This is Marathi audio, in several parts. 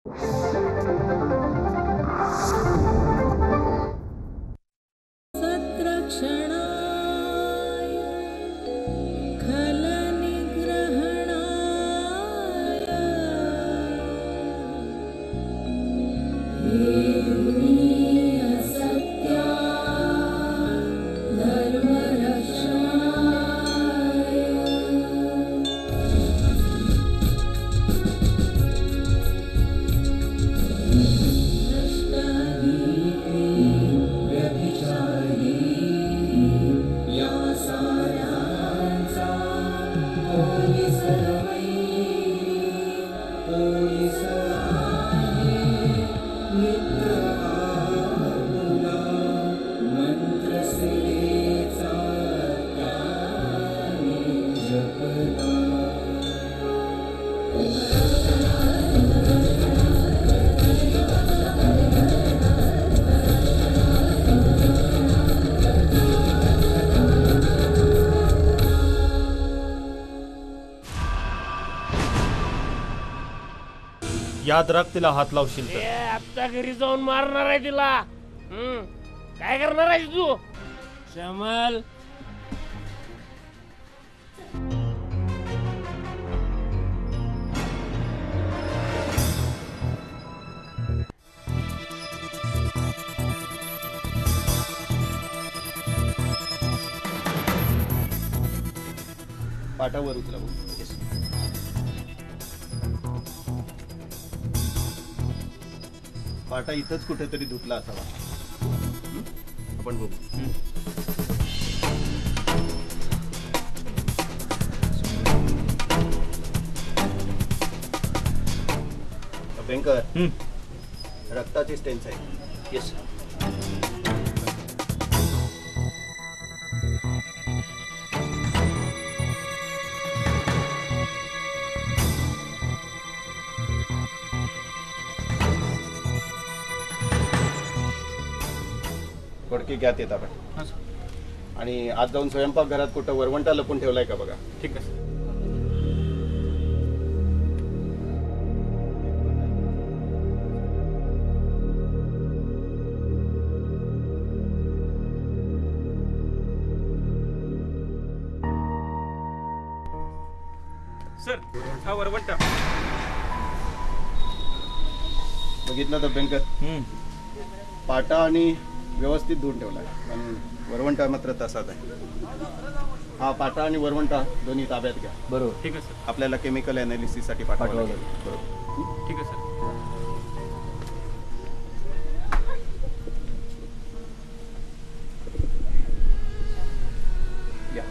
याद राख, तिला हात लावशील तर आता घरी जाऊन मारणार आहे तिला. काय करणार आहेस तू श्यामल? पाटावर उचला. पाटा इथंच कुठेतरी धुतला असावा. आपण बघू. अभ्यंकर, रक्ताची स्टेन्स आहे. येस. फडके घ्या ते आपण. आणि आज जाऊन स्वयंपाकघरात कुठं वरवंटा लपून ठेवलाय का बघा. ठीक आहे. सर, हा वरवंटा. बघितलं तर अभ्यंकर, पाटा आणि व्यवस्थित धुवून ठेवला पण वरवंटा मात्र तसाच आहे. हा पाटा आणि वरवंटा दोन्ही ताब्यात घ्या. बरोबर. ठीक आहे सर. आपल्याला केमिकल अनालिसिस साठी पाठवावं लागेल. बरोबर. ठीक आहे सर. या.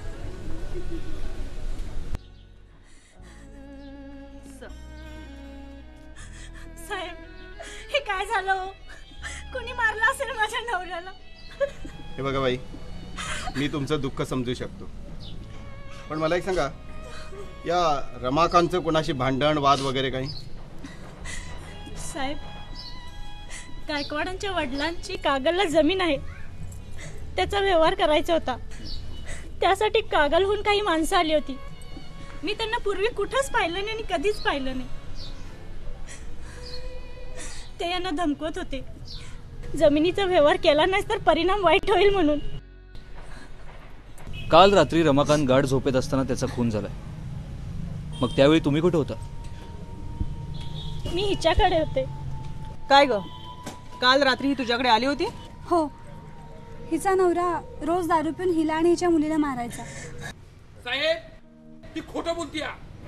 साहेब, हे काय झालं? कोणी मारलं असेल माझ्या नवऱ्याला. हे बघा बाई, मी तुमचं दुःख समजू शकतो, पण मला एक सांगा, या रमाकांतचं कोणाशी भांडण वाद वगैरे काही? साहेब, गायकवाडांच्या वडिलांची कागलला जमीन आहे, त्याचा व्यवहार करायचा होता. त्यासाठी कागलहून काही माणसं आली होती. मी त्यांना पूर्वी कुठंच पाहिलं नाही आणि कधीच पाहिलं नाही. ते यांना धमकवत होते, जमिनीचा व्यवहार केला नाही तर परिणाम वाईट होईल म्हणून. काल रात्री रमाकांत गाढ झोपेत असताना त्याचा खून झालाय. मग त्यावेळी तुम्ही कुठे होता? मी हिच्याकडे होते. काय ग, काल रात्री ही तुझ्याकडे आली होती? हो, हिचा नवरा रोज दारू पिऊन हिला आणि हिच्या मुलीला मारायचा. साहेब, ती खोटं बोलतीया.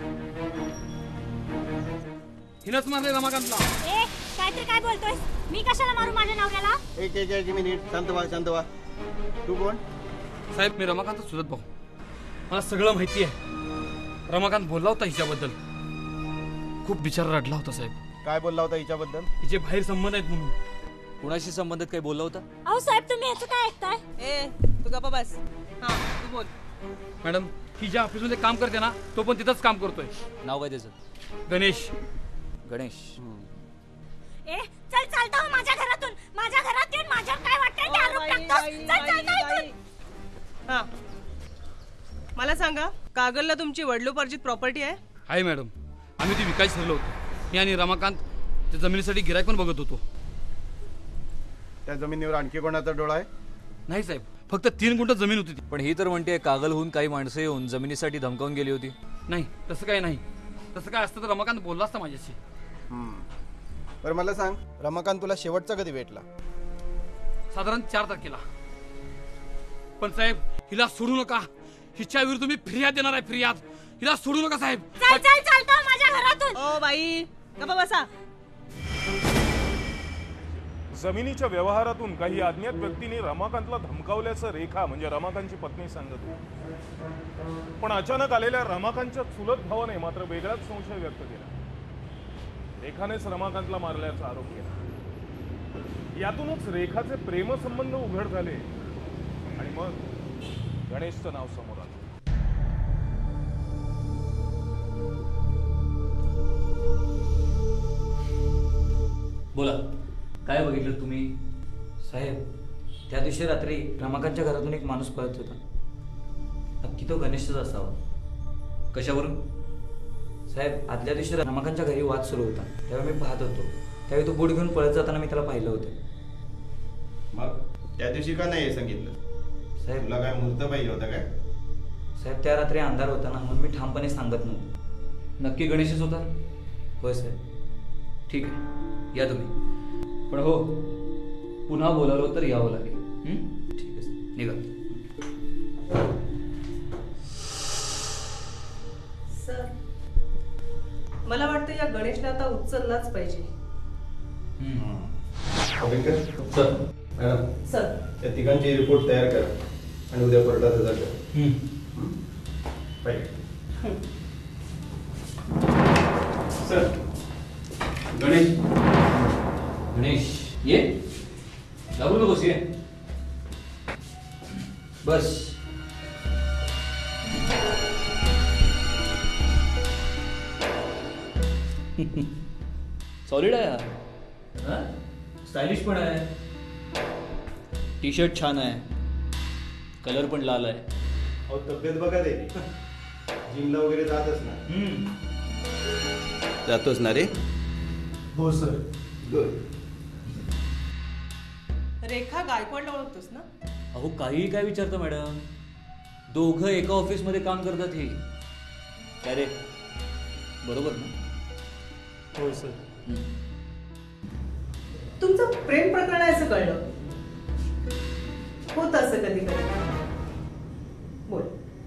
हिनच मारले रमाकांतला. काहीतरी काय बोलतोय? मी कशाला मारू माझ्या नवऱ्याला? एक मिनिट, शांत व्हा, शांत व्हा. तू कोण? साहेब, मी रमाकांत सुरत भाऊ. मला सगळं माहिती आहे. रमाकांत बोलला होता हिच्याबद्दल. खूप बिचारा रडला होता साहेब. काय बोलला होता हिच्याबद्दल? हिचे बाहेर संबंध आहेत म्हणून. कुणाशी संबंधित काही बोलला होता? अहो साहेब, तुम्ही याचं काय ऐकताय? तू गप्पा बस. हा, तू बोल. मॅडम, ही ज्या ऑफिसमध्ये काम करते ना, तो पण तिथंच काम करतोय. नाव काय त्याचं? गणेश. गणेश. चल, चालता हो माझ्या घरातून. माझ्या घरात येऊन माझ्यावर काय वाटतंय ते आरोप टाकतोस. चल, चालता इथून. हा, मला सांगा, कागलला तुमची वडिलोपार्जित प्रॉपर्टी आहे? आहे मॅडम. आम्ही ती विकायची ठरलो होतो. मी आणि रमाकांत त्या जमिनीसाठी गिरायक पण बघत होतो. त्या जमिनीवर आणखी कोणाचा डोळा आहे? नाही साहेब, फक्त 3 गुंठ जमीन होती ती. पण ही तर म्हणते कागलहून काही माणसं येऊन जमिनीसाठी धमकावून गेली होती. नाही, तसं काय नाही. तसं काय असतं तर रमाकांत बोलला असता माझ्याशी. बरं मला सांग, रमाकांत तुला शेवटचा कधी भेटला? साधारण 4 तारखेला. पण साहेब, हिला सोडू नका. हिच्या विरुद्ध मी फिर्याद देणार आहे, फिर्याद. हिला सोडू नका साहेब. चालतो माझ्या घरातून. ओ बाई, गप्पा बसा. जमिनीच्या व्यवहारातून काही अज्ञात व्यक्तींनी रमाकांतला धमकावल्याचं रेखा म्हणजे रमाकांतची पत्नी सांगत होती. पण अचानक आलेल्या रमाकांतच्या चुलत भावाने मात्र वेगळाच संशय व्यक्त केला. रेखानेच रमाकांतला मारल्याचा आरोप केला. यातूनच रेखाचे प्रेमसंबंध उघड झाले आणि मग गणेशचं नाव समोर आलं. बोला, काय बघितलं तुम्ही? साहेब, त्या दिवशी रात्री रमाकांतच्या घरातून एक माणूस पळत होता. नक्की तो गणेशच असावा. कशावरून? साहेब, आदल्या दिवशी रमाकांतच्या घरी वाद सुरू होता, तेव्हा मी पाहत होतो. त्यावेळी तो बोट घेऊन पळत जाताना मी त्याला पाहिलं होतं. मग त्या दिवशी का नाही सांगितलं? साहेब, तुला काय मुहूर्त पाहिजे होता काय? साहेब, त्या रात्री अंधार होता ना, म्हणून मी ठामपणे सांगत नव्हतो. नक्की गणेशच होता? होय साहेब. ठीक आहे, या तुम्ही. पण हो, पुन्हा बोलावलं तर यावं लागेल. ठीक आहे साहेब. निघा. सर, मला वाटतं या गणेशला आता उचललाच पाहिजे. सर, मॅडम, सर, त्या तिघांची रिपोर्ट तयार करा आणि उद्या कोर्टात हजर करा. सर, गणेश. गणेश, ये. लागू नकोस, ये. बस. सॉलिड आहे हा. स्टायलिश पण आहे. टी शर्ट छान आहे. कलर पण लाल आहे. अहो, तब्येत बघा त्याची. जिमला वगैरे जातच ना? जातोच ना रे? हो सर. गुड. रेखा गायकवाड ओळखतोस ना? अहो, काहीही काय विचारतं मॅडम. दोघं एका ऑफिसमध्ये काम करतात. ही काय रे, बरोबर ना? हो सर. तुमचं प्रेम प्रकरण आहे असं कळलं. होत असं कधी कधी. बोल,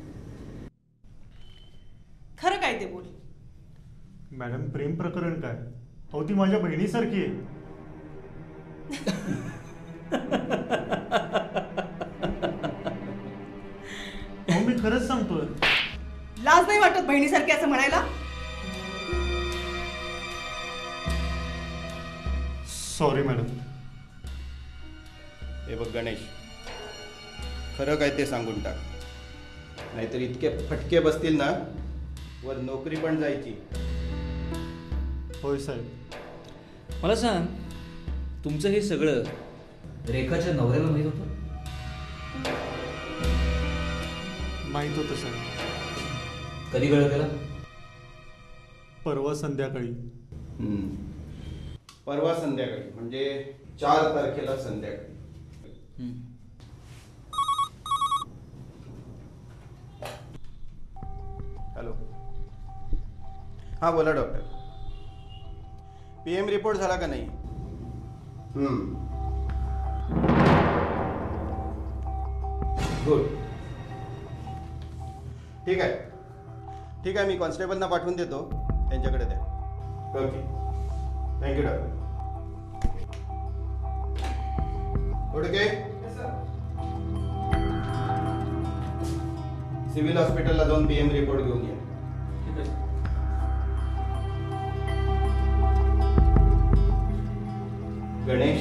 खरं काय ते बोल. मॅडम, प्रेम प्रकरण काय? अहो, ती माझ्या बहिणीसारखी आहे. अहो, मी खरंच सांगतोय. लाज नाही वाटत बहिणीसारखी असं म्हणायला? Sorry madam. हे बघ गणेश, खरं काय ते सांगून टाक, नाहीतर इतके फटके बसतील ना, वर नोकरी पण जायची. होय साहेब. मला सांग, तुमचं हे सगळं रेखाच्या नवऱ्याला माहीत होतं? माहीत होतं साहेब. कधी कळलं त्याला? परवा संध्याकाळी. परवा संध्याकाळी म्हणजे 4 तारखेला संध्याकाळी. हॅलो. हा बोला डॉक्टर. PM रिपोर्ट झाला का नाही? गुड. ठीक आहे, ठीक आहे. मी कॉन्स्टेबलना पाठवून देतो, त्यांच्याकडे द्या. Okay, thank you doctor. Okay. Civil हॉस्पिटलला जाऊन PM रिपोर्ट घेऊन या. गणेश,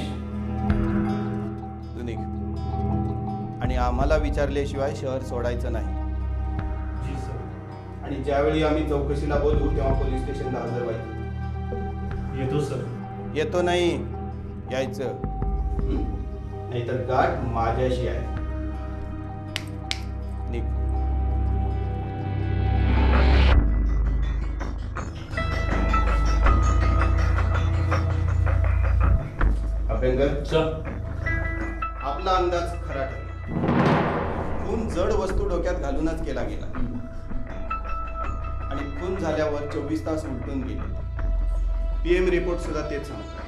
तू निघ आणि आम्हाला विचारल्याशिवाय शहर सोडायचं नाही. जी सर. आणि ज्यावेळी आम्ही चौकशीला बोलू तेव्हा पोलीस स्टेशनला हजर व्हायचं. येतो सर. येतो नाही, यायचं. नाहीतर गाठ माझ्याशी आहे. निघ. अभ्यंकर, आपला अंदाज खरा ठरला. खून जड वस्तू डोक्यात घालूनच केला गेला आणि खून झाल्यावर 24 तास उलटून गेले. PM रिपोर्ट सुद्धा तेच सांगतो.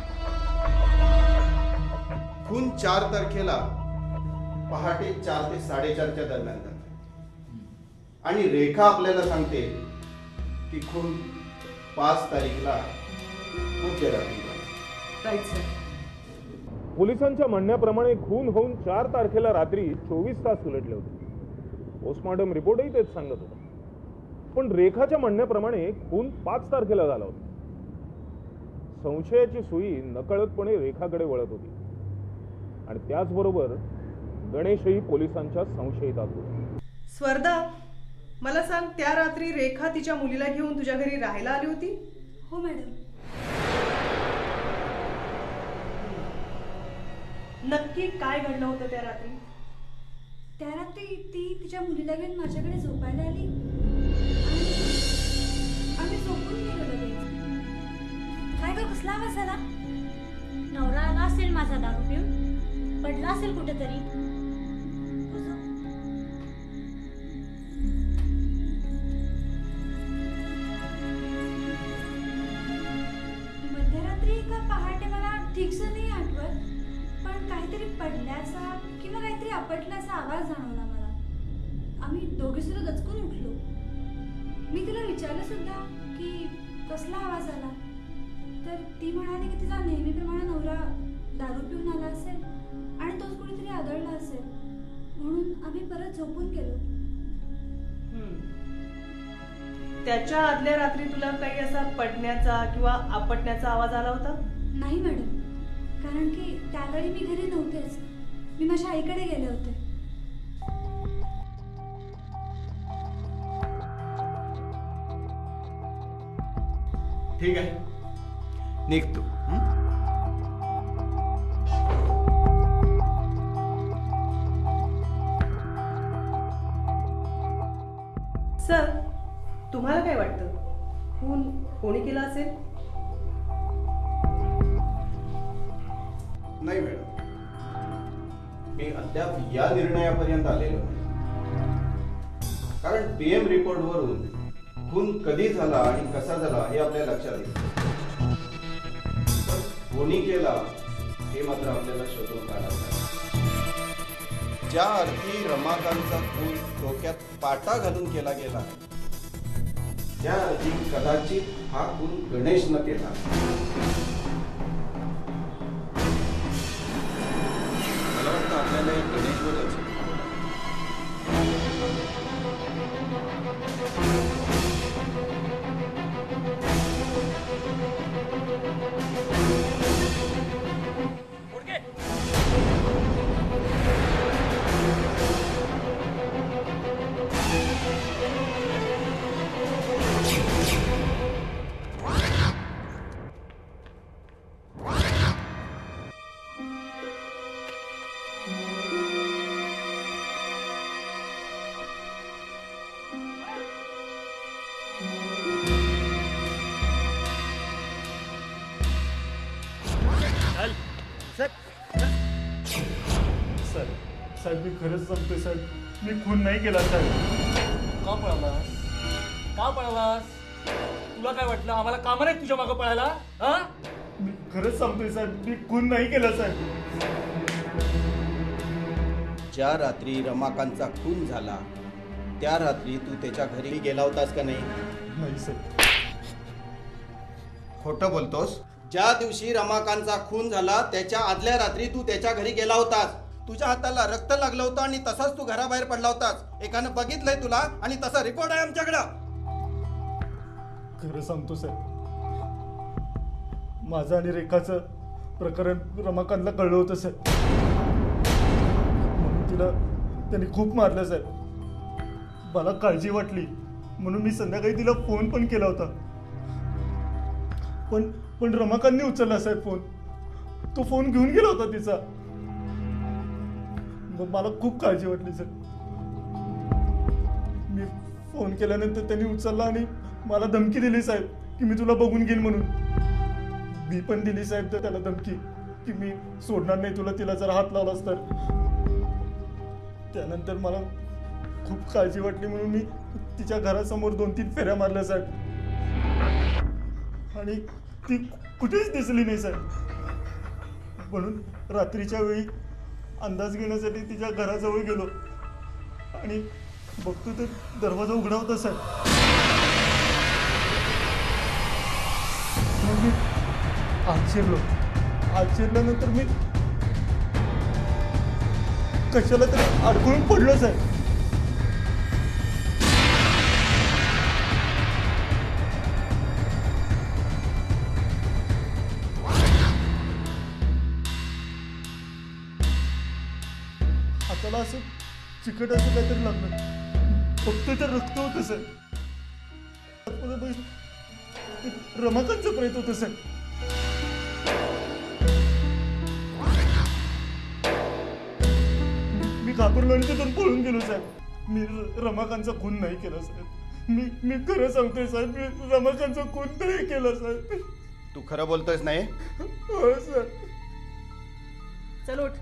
खून 4 तारखेला पहाटे 4 ते 4:30च्या दरम्यान झाला आणि रेखा आपल्याला सांगते की खून 5 तारीखला मध्यरात्री झाला. Right sir. पोलिसांच्या म्हणण्याप्रमाणे खून होऊन 4 तारखेला रात्री 24 तास उलटले होते. पोस्टमॉर्टम रिपोर्टही तेच सांगत होता. पण रेखाच्या म्हणण्याप्रमाणे खून 5 तारखेला झाला होता. संशयाची सुई नकळतपणे रेखाकडे वळत होती आणि त्याचबरोबर गणेशही पोलिसांच्या संशयितात होता. स्वर्धा, मला सांग, त्या रात्री रेखा तिच्या मुलीला घेऊन तुझ्या घरी राहायला आली होती? हो मॅडम. नक्की काय घडलं होतं त्या रात्री? त्या रात्री ती तिच्या मुलीला घेऊन माझ्याकडे झोपायला आली आम्ही झोपून गेलो लगेच. काय ग, कसला आवाज आला? नवरा आला असेल माझा दारू पिऊन, पडला असेल कुठेतरी. मध्यरात्री का पहाटे मला ठीकसं नाही आठवत, पण काहीतरी पडल्याचा किंवा काहीतरी आपटल्याचा आवाज जाणवला मला. आम्ही दोघे सुद्धा दचकून उठलो. मी तिला विचारलं सुद्धा की कसला आवाज आला, तर ती म्हणाली की तिचा नेहमीप्रमाणे नवरा दारू पिऊन आला असेल आणि तोच कुणीतरी आदळला असेल, म्हणून आम्ही परत झोपून गेलो. त्याच्या आदल्या रात्री तुला काही असा पडण्याचा किंवा आपटण्याचा आवाज आला होता? नाही मॅडम, कारण की त्यावेळी मी घरी नव्हतेच. मी माझ्या आईकडे गेले होते. ठीक आहे, निघतो. सर, तुम्हाला काय वाटतं, खून कोणी केला असेल? नाही मॅडम, मी अद्याप या निर्णयापर्यंत आलेलो नाही. कारण PM रिपोर्टवरून खून कधी झाला आणि कसा झाला हे आपल्या लक्षात येईल. कोणी केला हे मात्र आपल्याला शोधून काढावं लागेल. ज्या अर्थी रमाकांतचा खून डोक्यात पाटा घालून केला गेला, त्या अर्थी कदाचित हा खून गणेशनं केला. मला वाटतं आपल्याला एक गणेशवरच साहेब, मी खरंच सांगतोय साहेब, मी खून नाही केला साहेब. का पळालास? का पळालास? तुला काय वाटलं आम्हाला कामं नाही तुझ्या मागं पळायला? हा, मी खरंच सांगतोय साहेब, मी खून नाही केला साहेब. ज्या रात्री रमाकांतचा खून झाला त्या रात्री तू त्याच्या घरी गेला होतास का नाही? नाही साहेब. खोटं बोलतोस? ज्या दिवशी रमाकांतचा खून झाला त्याच्या आदल्या रात्री तू त्याच्या घरी गेला होतास. तुझ्या हाताला रक्त लागलं होतं आणि तसाच तू घराबाहेर पडला होतास. एकानं बघितलंय तुला आणि तसा रिपोर्ट आहे आमच्याकडं. खरं सांगतो साहेब, माझं आणि रेखाचं प्रकरण रमाकांतला कळलं होतं साहेब. म्हणून तिला त्यांनी खूप मारलं साहेब. मला काळजी वाटली म्हणून मी संध्याकाळी तिला फोन पण केला होता, पण रमाकांतनी उचलला साहेब फोन. तो फोन घेऊन गेला होता तिचा. मला खूप काळजी वाटली सर. मी फोन केल्यानंतर त्यांनी उचलला आणि मला धमकी दिली साहेब की मी तुला बघून घेईन म्हणून. मी पण दिली साहेब तर त्याला धमकी. की मी सोडणार नाही तुला, तिला जर हात लावलास तर. त्यानंतर मला खूप काळजी वाटली म्हणून मी तिच्या घरासमोर 2-3 फेऱ्या मारल्या साहेब, आणि ती कुठेच दिसली नाही साहेब. म्हणून रात्रीच्या वेळी अंदाज घेण्यासाठी तिच्या घराजवळ गेलो आणि बघतो तर दरवाजा उघडा होता साहेब. मग मी आत शिरल्यानंतर मी कशाला तरी अडकून पडलो साहेब. हाताला असं चिकट असं काहीतरी लागलं, फक्त ते रक्त होतं साहेब. रमाकांतचं प्रेत होतं साहेब. मी घाबरलो आणि तिथून पळून गेलो साहेब. मी रमाकांतचा खून नाही केला साहेब. मी खरं सांगतोय साहेब, मी रमाकांतचा खून नाही केला साहेब. तू खरं बोलतोयस नाही? हो सर. चल उठ.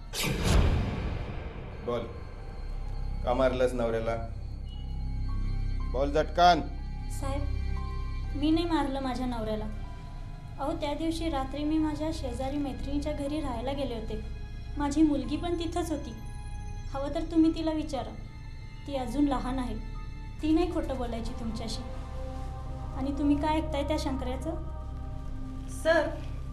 बोल, का मारलंस नवऱ्याला? बोल झटकान. साहेब, मी नाही मारलं माझ्या नवऱ्याला. अहो, त्या दिवशी रात्री मी माझ्या शेजारी मैत्रिणीच्या घरी राहायला गेले होते. माझी मुलगी पण तिथंच होती. हवं तर तुम्ही तिला विचारा, ती अजून लहान आहे. ती नाही खोटं बोलायची तुमच्याशी. आणि तुम्ही काय ऐकताय त्या शंकर्याचं? सर,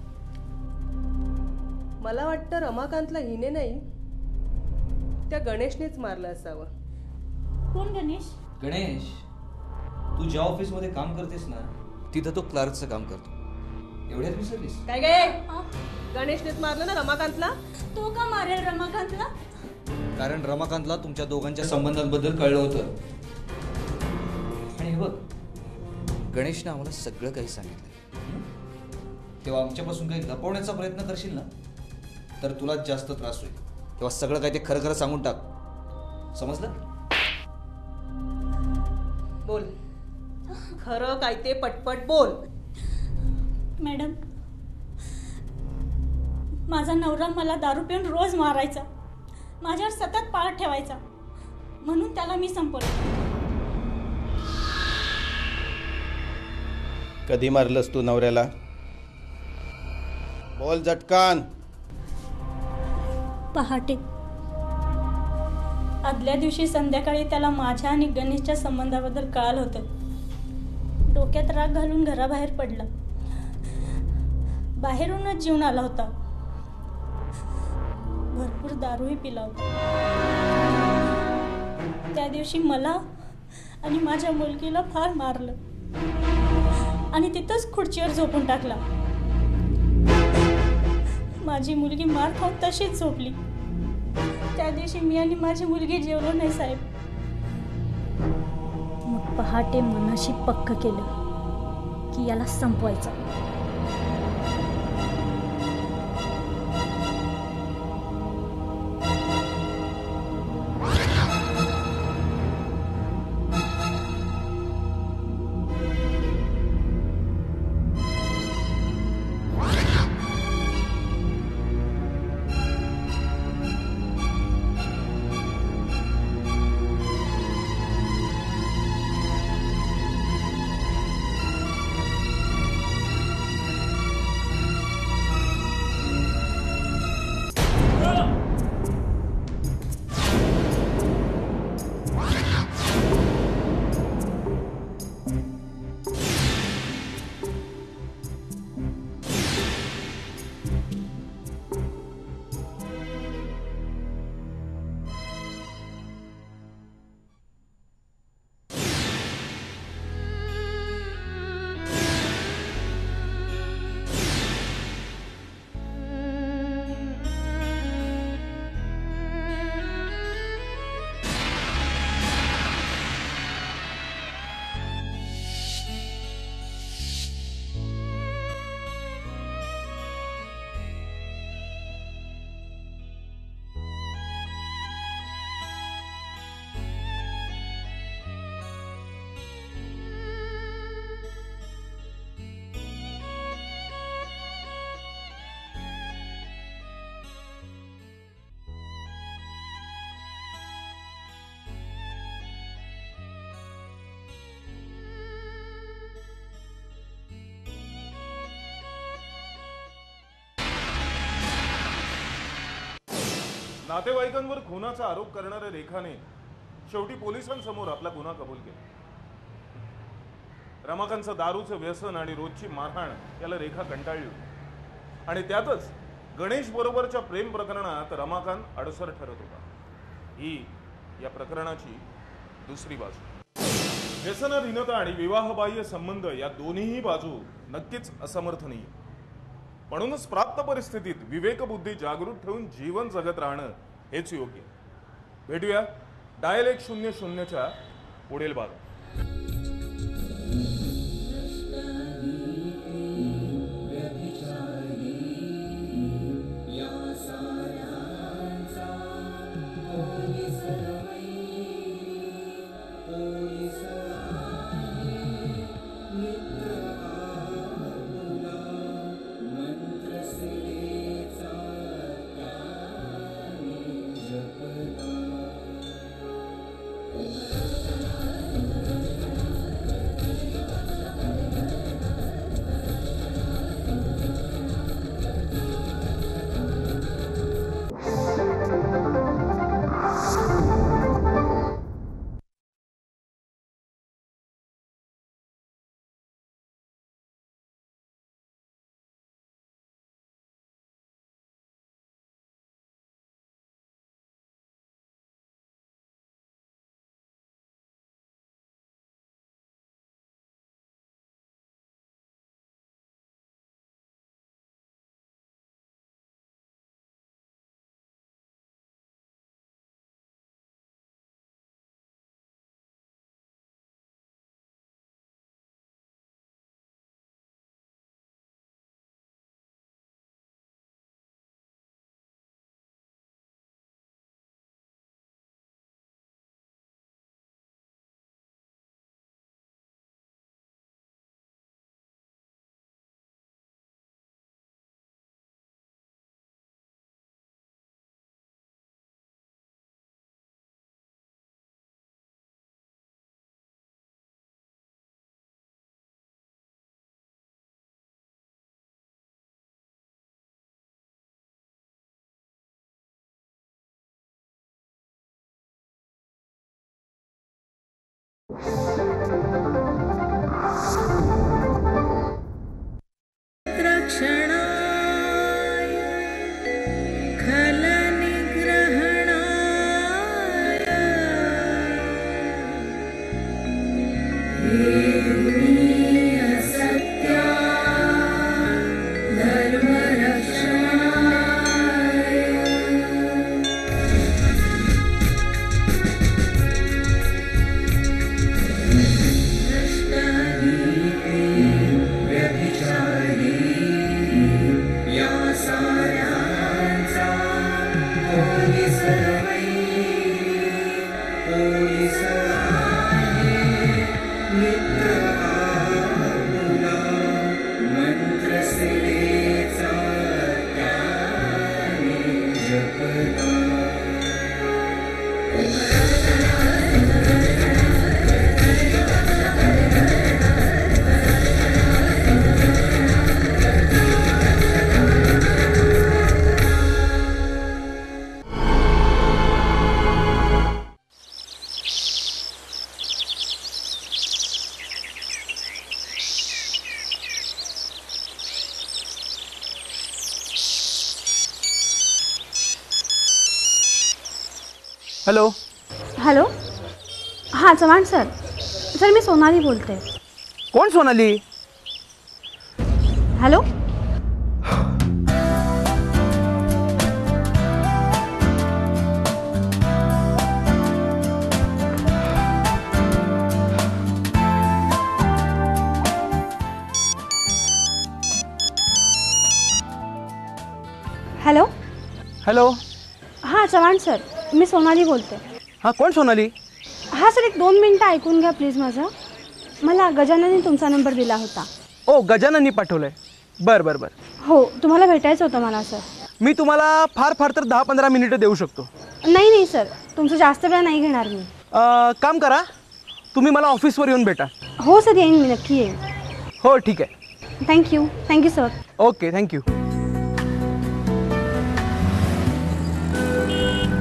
मला वाटतं रमाकांतला हिने नाही, त्या गणेशनेच मारलं असावं. कोण गणेश? गणेश, तू ज्या ऑफिसमध्ये काम करतेस ना, तिथं तो क्लार्कचं काम करतो. एवढ्यात विसरलीस? काय गे, गणेशनेच मारलं ना रमाकांतला? तो का मारेल रमाकांतला? कारण रमाकांतला तुमच्या दोघांच्या संबंधांबद्दल कळलं होतं. आणि हे बघ, गणेशने आम्हाला सगळं काही सांगितलं. तेव्हा आमच्यापासून काही लपवण्याचा प्रयत्न करशील ना, तर तुला जास्त त्रास होईल. तेव्हा सगळं काही ते खरं खरं सांगून टाक, समजलं? बोल, खरं काय ते पटपट बोल. मॅडम, माझा नवरा मला दारू पिऊन रोज मारायचा, माझ्यावर सतत पाळत ठेवायचा, म्हणून त्याला मी संपवलं. कधी मारलंस तू नवऱ्याला? बोल झटकान. पहाटे. आदल्या दिवशी संध्याकाळी त्याला माझ्या आणि गणेशच्या संबंधाबद्दल कळालं होतं. डोक्यात राग घालून घराबाहेर पडला. बाहेरूनच जीवन आला होता. भरपूर दारूही पिला होता. त्या दिवशी मला आणि माझ्या मुलगीला फार मारलं आणि तिथंच खुर्चीवर झोपून टाकला. माझी मुलगी मार खाऊन तशीच झोपली. त्या दिवशी मी आणि माझी मुलगी जेवलो नाही साहेब. मग पहाटे मनाशी पक्क केलं की याला संपवायचं. नातेवाईकांवर खुनाचा आरोप करणाऱ्या रेखाने शेवटी पोलिसांसमोर आपला गुन्हा कबूल केला. रमाकांतचं दारूचं व्यसन आणि रोजची मारहाण याला रेखा कंटाळली होती आणि त्यातच गणेश बरोबरच्या प्रेम प्रकरणात रमाकांत अडसर ठरत होता. ही या प्रकरणाची दुसरी बाजू. व्यसनाधीनता आणि विवाहबाह्य संबंध या दोन्हीही बाजू नक्कीच असमर्थनीय. म्हणूनच प्राप्त परिस्थितीत विवेकबुद्धी जागृत ठेवून जीवन जगत राहणं हेच योग्य. भेटूया डायल 100च्या पुढील भागात. हॅलो हॅलो हां चव्हाण सर. सर मी सोनाली बोलते. कोण सोनाली? हॅलो हॅलो हॅलो हां चव्हाण सर मी सोनाली बोलते. हां कोण सोनाली? हां सर 1-2 मिनटं ऐकून घ्या प्लीज माझं. मला गजाननने तुमचा नंबर दिला होता. ओ गजानननी पाठवलं आहे. बरं बरं बरं. हो तुम्हाला भेटायचं होतं मला सर. मी तुम्हाला फार फार तर 10-15 मिनिटं देऊ शकतो. नाही सर तुमचं जास्त वेळ नाही घेणार मी. काम करा तुम्ही मला ऑफिसवर येऊन भेटा. हो सर येईन मी नक्की येईन. हो ठीक आहे. Thank you sir. Okay thank you.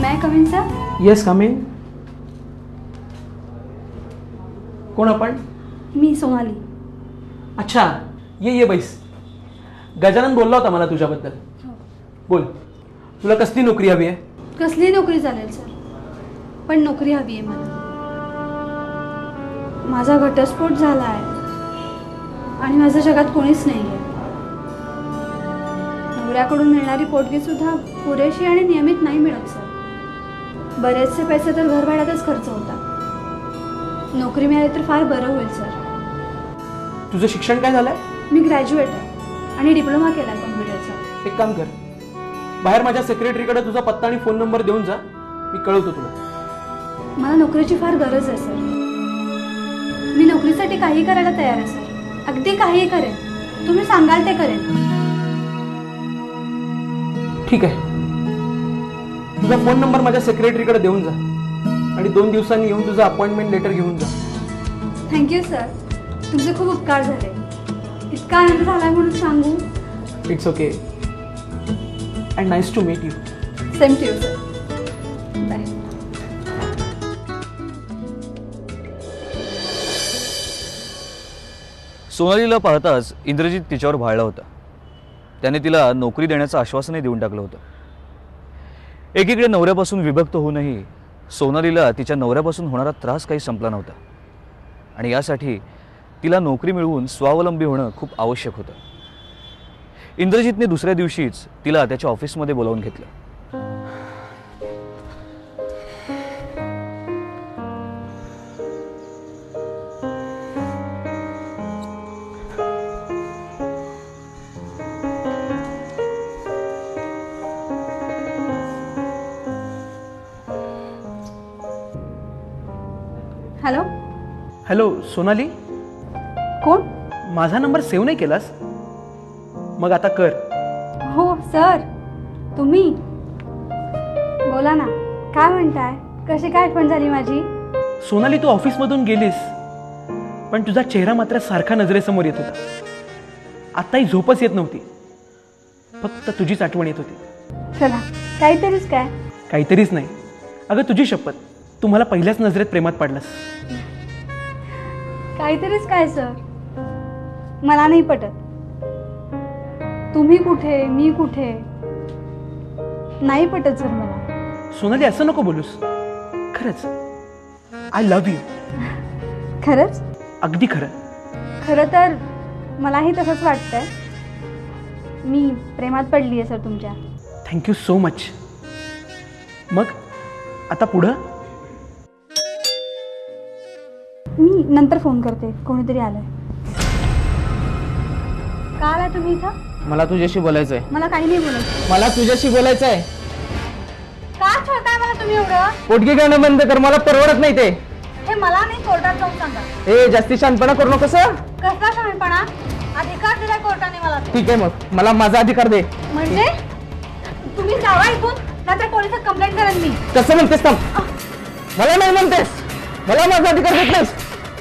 I come in sir? Yes come in. कोण आपण? मी सोनाली. अच्छा, ये बैस. गजानन बोलला होता मला तुझ्याबद्दल. बोल, तुला कसली नोकरी हवी आहे? कसली नोकरी चालेल सर, पण नोकरी हवी आहे मला. माझा घटस्फोट झाला आहे आणि माझ्या जगात कोणीच नाही आहे. नवऱ्याकडून मिळणारी पोटगी सुद्धा पुरेशी आणि नियमित नाही मिळत सर. बरेचसे पैसे तर घरभाड्यातच खर्च होतात. नोकरी मिळाली तर फार बरं होईल सर. तुझं शिक्षण काय झालंय? मी ग्रॅज्युएट आहे आणि डिप्लोमा केला कम्प्युटरचा. एक काम कर, बाहेर माझ्या सेक्रेटरीकडे तुझा पत्ता आणि फोन नंबर देऊन जा, मी कळवतो तुला. मला नोकरीची फार गरज आहे सर. मी नोकरीसाठी काही करायला तयार आहे सर. अगदी काही करेन, तुम्ही सांगाल ते करेन. ठीक आहे, तुझा फोन नंबर माझ्या सेक्रेटरीकडे देऊन जा आणि 2 दिवसांनी येऊन तुझं अपॉइंटमेंट लेटर घेऊन जा. थँक्यू सर, तुमचे खूप उपकार झाले. इतका आनंद झाला म्हणून सांगू. It's okay and nice to meet you. Same to you sir. Bye. सोनालीला पाहताच इंद्रजित तिच्यावर भाळला होता. त्याने तिला नोकरी देण्याचं आश्वासनही देऊन टाकलं होतं. एकीकडे नवऱ्यापासून विभक्त होऊनही सोनालीला तिच्या नवऱ्यापासून होणारा त्रास काही संपला नव्हता आणि यासाठी तिला नोकरी मिळवून स्वावलंबी होणं खूप आवश्यक होतं. इंद्रजितने दुसऱ्या दिवशीच तिला त्याच्या ऑफिसमध्ये बोलावून घेतलं. हॅलो. हॅलो सोनाली. कोण? माझा नंबर सेव्ह नाही केलास? मग आता कर. हो सर, तुम्ही बोला ना. काय म्हणताय? कशी काय आठवण झाली माझी? सोनाली, तू ऑफिसमधून गेलीस पण तुझा चेहरा मात्र सारखा नजरेसमोर येत होता. आताही झोपच येत नव्हती, फक्त तुझीच आठवण येत होती. चला, काहीतरीच काय? काहीतरीच नाही अगं, तुझी शपथ, तू मला पहिल्याच नजरेत प्रेमात पाडलास. काहीतरीच काय सर? मला नाही पटत. तुम्ही कुठे, मी कुठे, नाही पटत सर मला. सोनाली, असं नको बोलूस. खरंच आय लव्ह यू. खरंच? अगदी खरं. खरं तर मलाही तसंच वाटतंय. मी प्रेमात पडली आहे सर तुमच्या. Thank you so much. मग आता पुढं? मी नंतर फोन करते, कोणीतरी आलंय. का आला तुम्ही इथं? मला तुझ्याशी बोलायचं आहे. मला काही नाही बोलायचं. मला तुझ्याशी बोलायचं आहे. का छळताय मला तुम्ही एवढं? पोटगी करणं बंद कर, मला परवडत नाही ते. हे मला नाही, कोर्टात जाऊन सांगा. ए, जास्ती शानपणा करू नको सर. कसला शहाणपणा? अधिकार दिलाय कोर्टाने मला. ठीक आहे, मग मला माझा अधिकार दे. म्हणजे तुम्ही जावा इथून, नाहीतर पोलिसात कंप्लेंट करेन मी. कसं म्हणतेस? थांब. मला नाही म्हणतेस, मला माझा अधिकार देत नाहीस.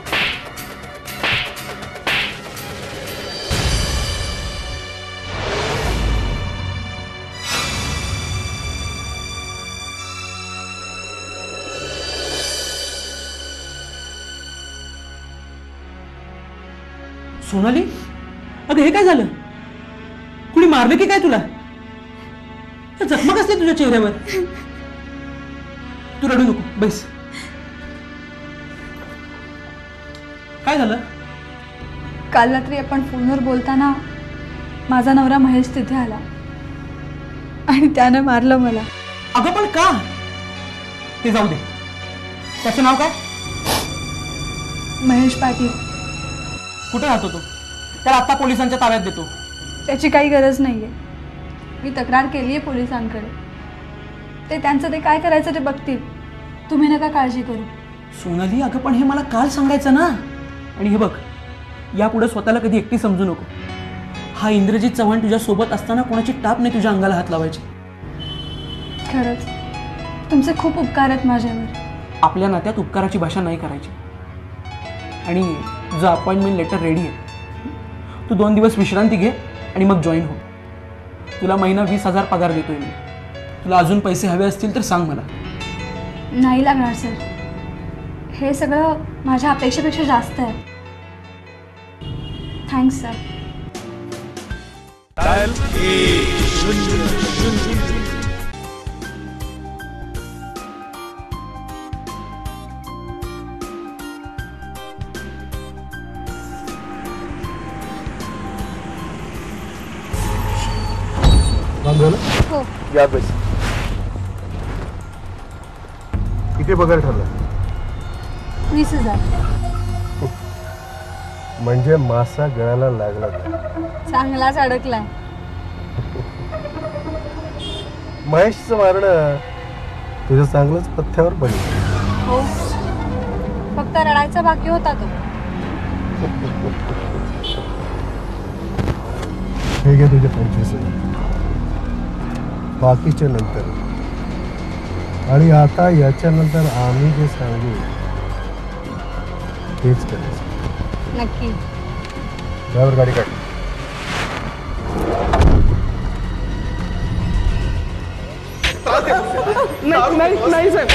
सोनाली, अगं हे काय झालं? कुणी मारलं की काय तुला? जखमा कसल्या तुझ्या चेहऱ्यावर? तू रडू नको, बैस. काय झालं? काल रात्री आपण फोनवर बोलताना माझा नवरा महेश तिथे आला आणि त्यानं मारलं मला. अगं पण का? ते जाऊ दे. त्याचं नाव काय? महेश पाटील. कुठे राहतो तो? त्याला आता पोलिसांच्या ताब्यात देतो. त्याची काही गरज नाहीये. मी तक्रार केली आहे पोलिसांकडे. ते त्यांचं ते काय करायचं ते बघतील. तुम्ही नका काळजी करू. सोनाली, अगं पण हे मला काल सांगायचं ना. आणि हे बघ, यापुढे स्वतःला कधी एकटी समजू नको. हा इंद्रजित चव्हाण तुझ्या सोबत असताना कोणाची टाप नाही तुझ्या अंगाला हात लावायची. खरंच तुमचे खूप उपकार आहेत माझ्यावर. आपल्या नात्यात उपकाराची भाषा नाही करायची. आणि तुझं अपॉइंटमेंट लेटर रेडी आहे. तू 2 दिवस विश्रांती घे आणि मग जॉईन हो. तुला महिना 20,000 पगार देतोय मी. तुला अजून पैसे हवे असतील तर सांग मला. नाही लागणार सर. हे सगळं माझ्या अपेक्षेपेक्षा जास्त आहे. Thanks sir. हो. या पैसे किती पगार ठरला? 20,000. म्हणजे मासा गळाला लागला. चांगलाच अडकलाय. महेशचं मारणं तुझं चांगलंच पथ्यावर पडलं. हो, फक्त रडायचा बाकी होता तो. हे घे तुझे 25,000. बाकीचे नंतर. आणि आता याच्यानंतर आम्ही जे सांगू तेच करायचं. नक्की. ड्रायव्हर गाडी काढ. नाही साहेब,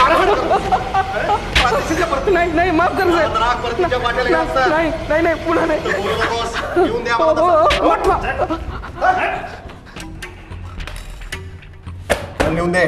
नाही माफ कर साहेब. नाही पुन्हा नाही. लिहून दे.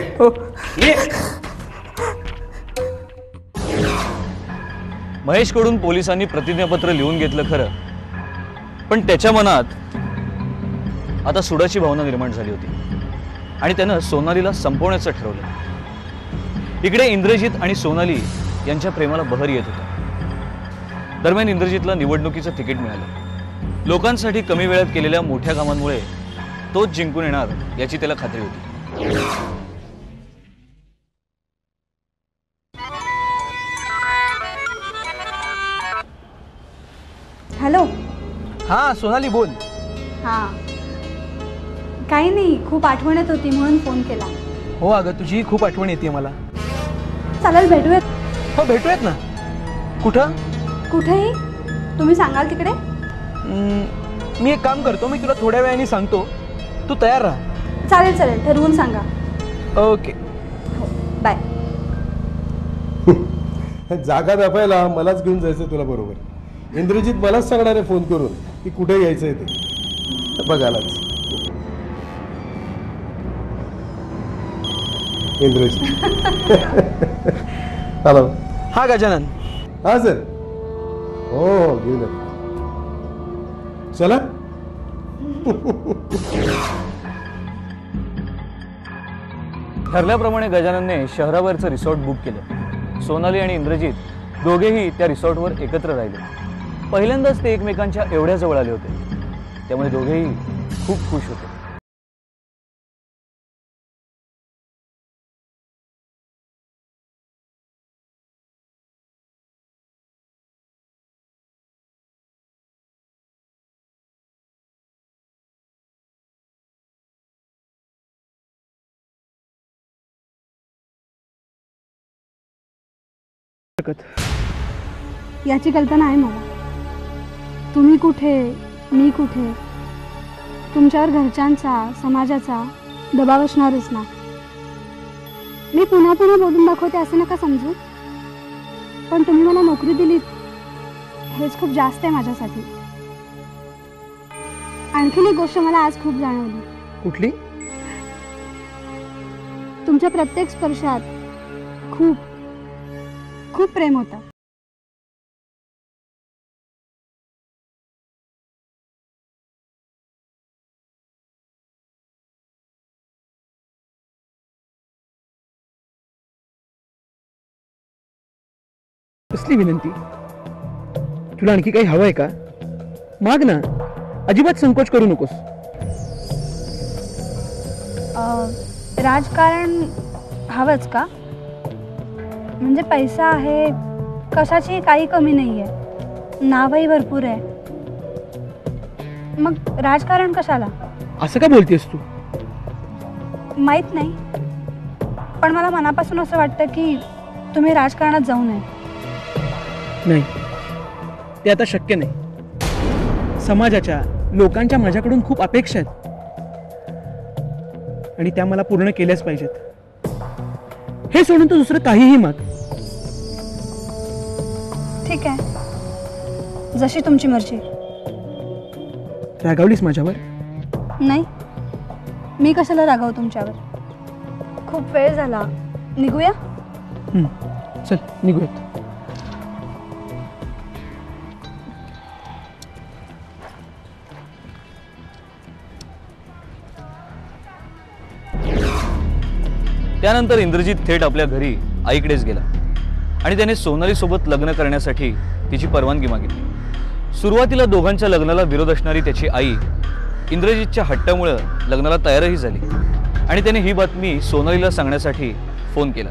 महेशकडून पोलिसांनी प्रतिज्ञापत्र लिहून घेतलं खरं, पण त्याच्या मनात आता सुडाची भावना निर्माण झाली होती आणि त्यानं सोनालीला संपवण्याचं ठरवलं. इकडे इंद्रजित आणि सोनाली यांच्या प्रेमाला बहर येत होता. दरम्यान इंद्रजितला निवडणुकीचं तिकीट मिळालं. लोकांसाठी कमी वेळात केलेल्या मोठ्या कामांमुळे तोच जिंकून येणार याची त्याला खात्री होती. हॅलो. हा सोनाली बोल. हां, काही नाही, खूप आठवण येत होती म्हणून फोन केला. हो अगं, तुझी खूप आठवण येते मला. चालेल, भेटूयात. हो भेटूयात ना. कुठं? कुठेही तुम्ही सांगाल तिकडे. मी एक काम करतो, मी तुला थोड्या वेळाने सांगतो, तू तयार राहा. चालेल, ठरवून सांगा. ओके. हो, बाय. जागा दाबायला मलाच घेऊन जायचं तुला बरोबर. इंद्रजित मलाच सांगणार आहे फोन करून की कुठे यायचंय ते. बघायलाच इंद्रजित. हॅलो. हा गजानन. हा सर. हो घेऊन या. चला. ठरल्याप्रमाणे गजाननने शहरावरचं रिसॉर्ट बुक केलं. सोनाली आणि इंद्रजित दोघेही त्या रिसॉर्टवर एकत्र राहिले. पहिल्यांदाच ते एकमेकांच्या एवढ्या जवळ आले होते, त्यामुळे दोघेही खूप खुश होते. याची कल्पना आहे मला. तुम्ही कुठे, मी कुठे, तुमच्यावर घरच्यांचा, समाजाचा दबाव असणारच ना. मी पुन्हा बोलून दाखवते असं नका समजू, पण तुम्ही मला नोकरी दिलीत हेच खूप जास्त आहे माझ्यासाठी. आणखीन एक गोष्ट मला आज खूप जाणवली. कुठली? तुमच्या प्रत्येक स्पर्शात खूप खूप प्रेम होतं. कसली विनंती? तुला आणखी काही हवंय का? माग ना, अजिबात संकोच करू नकोस. राजकारण हवंच का? म्हणजे पैसा आहे, कशाची काही कमी नाही आहे, नावही भरपूर आहे, मग राजकारण कशाला? असं का बोलतेस तू? माहीत नाही, पण मला मनापासून असं वाटतं की तुम्ही राजकारणात जाऊ नये. नाही, ते आता शक्य नाही. समाजाच्या, लोकांच्या माझ्याकडून खूप अपेक्षा आहेत आणि त्या मला पूर्ण केल्याच पाहिजेत. हे सोडून तू दुसरं काहीही माग. ठीक आहे, जशी तुमची मर्जी. रागावलीस माझ्यावर? नाही, मी कशाला रागावू तुमच्यावर. खूप वेळ झाला, निघूया. चल निघूयात. त्यानंतर इंद्रजित थेट आपल्या घरी आईकडेच गेला आणि त्याने सोनाली सोबत लग्न करण्यासाठी तिची परवानगी मागितली. सुरुवातीला दोघांच्या लग्नाला विरोध असणारी त्याची आई इंद्रजितच्या हट्टामुळे लग्नाला तयारही झाली आणि त्याने ही बातमी सोनालीला सांगण्यासाठी फोन केला.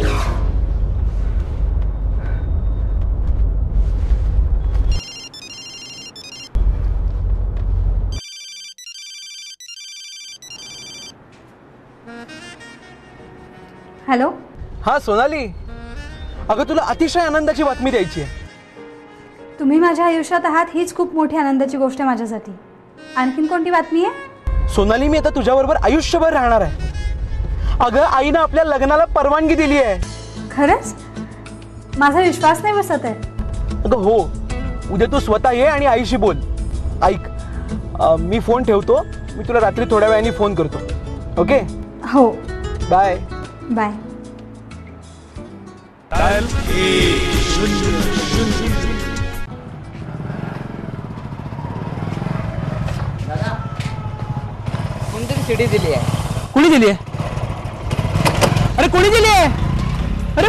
हॅलो. हा सोनाली, अगं तुला अतिशय आनंदाची बातमी द्यायची आहे. तुम्ही माझ्या आयुष्यात आहात हीच खूप मोठी आनंदाची गोष्ट आहे माझ्यासाठी. आणखीन कोणती बातमी आहे? सोनाली, मी आता तुझ्याबरोबर आयुष्यभर राहणार आहे. अगं आईनं आपल्या लग्नाला परवानगी दिली आहे. खरंच? माझा विश्वास नाही बसत आहे. अगं हो, उद्या तू स्वतः ये आणि आईशी बोल. ऐक, मी फोन ठेवतो, मी तुला रात्री थोड्या वेळाने फोन करतो. ओके? हो. Bye bye. कोणतरी चिठी दिली आहे. कोणी दिली आहे? अरे कोणी दिली आहे? अरे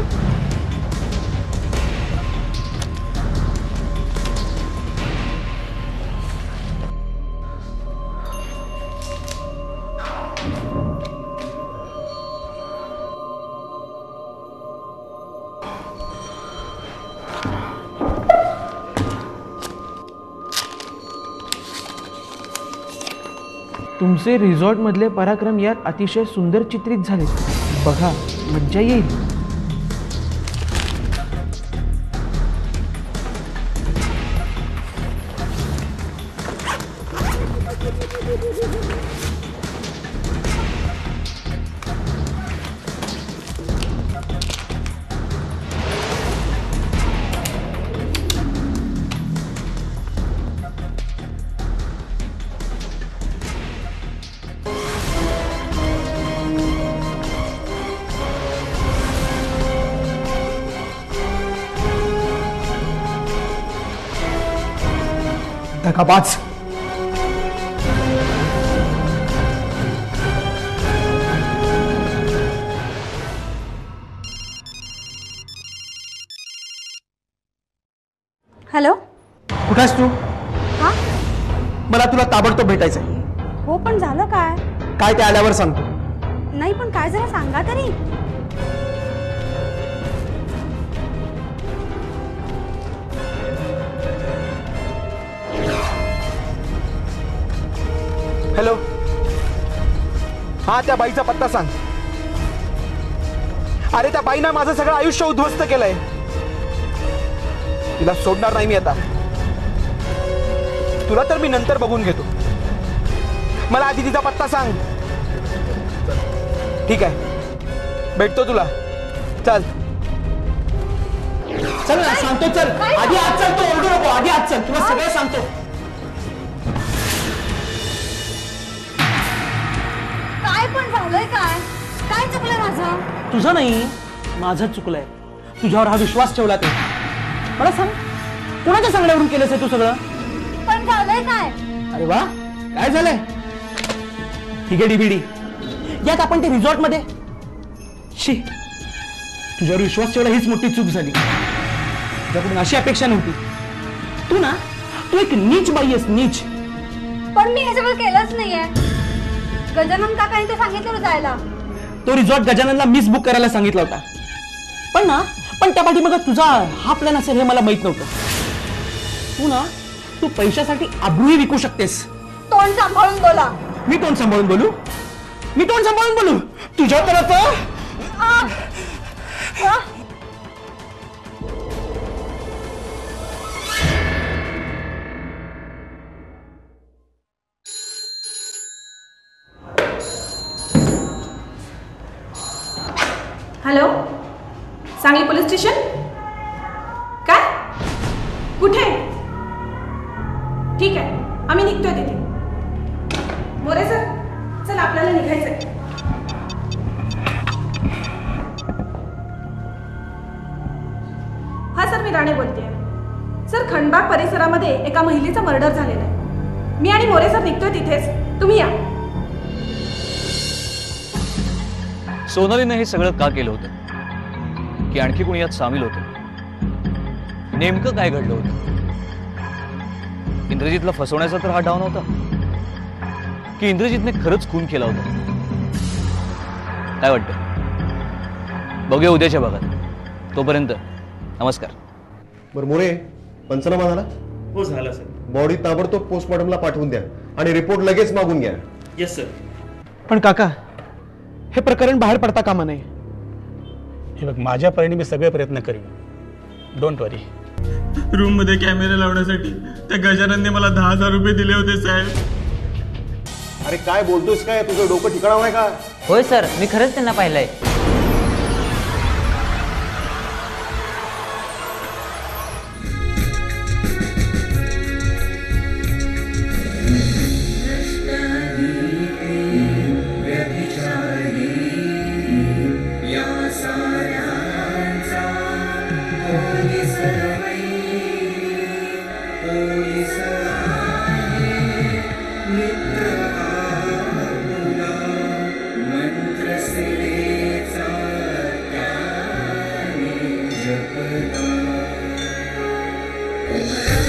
तुमचे रिसॉर्ट मधले पराक्रम यात अतिशय सुंदर चित्रित झाले. बघा, मज्जा येईल. धकाबाज. हॅलो. कुठं आहेस तू? हा, मला तुला ताबडतोब भेटायचंय. हो पण झालं काय? काय ते आल्यावर सांगतो. नाही पण काय, जरा सांगा तरी. हॅलो. हा, त्या बाईचा पत्ता सांग. अरे त्या बाईनं माझं सगळं आयुष्य उद्ध्वस्त केलंय. तिला सोडणार नाही मी आता. तुला तर मी नंतर बघून घेतो. मला आधी तिचा पत्ता सांग. ठीक आहे, भेटतो तुला. चल चल ना, सांगतो. चल आधी आज चल. तो ओरडू नको. आधी आज चल, तुला सगळं सांगतो. काय पण झालंय? काय काय चुकलंय माझं? तुझं नाही, माझं चुकलंय. तुझ्यावर हा विश्वास ठेवला ते. मला सांग, कोणाच्या सांगण्यावरून केलंस तू सगळं? पण झालंय काय? अरे वा, काय झालंय? ठीक आहे डीबीडी, यात आपण ते रिसॉर्ट मध्ये. शी, तुझ्यावर विश्वास ठेवला हीच मोठी चूक झाली. तुझ्याकडून अशी अपेक्षा नव्हती. तू एक नीच बाई आहेस, नीच. पण मी हे सगळं केलंच नाहीये. गजानन काकांनी ते सांगितलं जायला. तो रिसॉर्ट गजाननला मिस बुक करायला सांगितला होता. पण त्या पाठीमागे तुझा हा प्लॅन असेल हे मला माहित नव्हतं. तू पैशासाठी आबरूही विकू शकतेस. तोंड सांभाळून बोला. मी तोंड सांभाळून बोलू? तुझ्या तर आता हॅलो, सांगली पोलीस स्टेशन. काय आम्ही निघतोय तिथे. मोरे सर, चल आपल्याला निघायचंय. हा सर, मी राणे बोलतेय. सर, खंडबाग परिसरामध्ये एका महिलेचा मर्डर झालेला आहे. मी आणि मोरे सर निघतोय तिथेच. तुम्ही या. सोनालीनं हे सगळं का केलं होतं? की आणखी कोणी यात सामील होतं? नेमकं काय घडलं होतं? इंद्रजितला फसवण्याचा तर हा डाव नव्हता की इंद्रजितने खरंच खून केला होता? काय वाटतं? बघूया उद्याच्या भागात. तोपर्यंत नमस्कार. बरं मोरे, पंचनामा झाला? हो झाला सर. बॉडी ताबडतोब पोस्टमॉर्टमला पाठवून द्या आणि रिपोर्ट लगेच मागून घ्या. Yes sir. पण काका, हे प्रकरण बाहेर पडता कामा नये. हे बघ, माझ्या परीने मी सगळे प्रयत्न करेन. Don't worry. रूम मध्ये कॅमेरा लावण्यासाठी त्या गजाननने मला 10,000 रुपये दिले होते साहेब. अरे काय बोलतोस काय? तुझं डोकं ठिकाणावर आहे का? होय सर, मी खरंच त्यांना पाहिलंय. जपला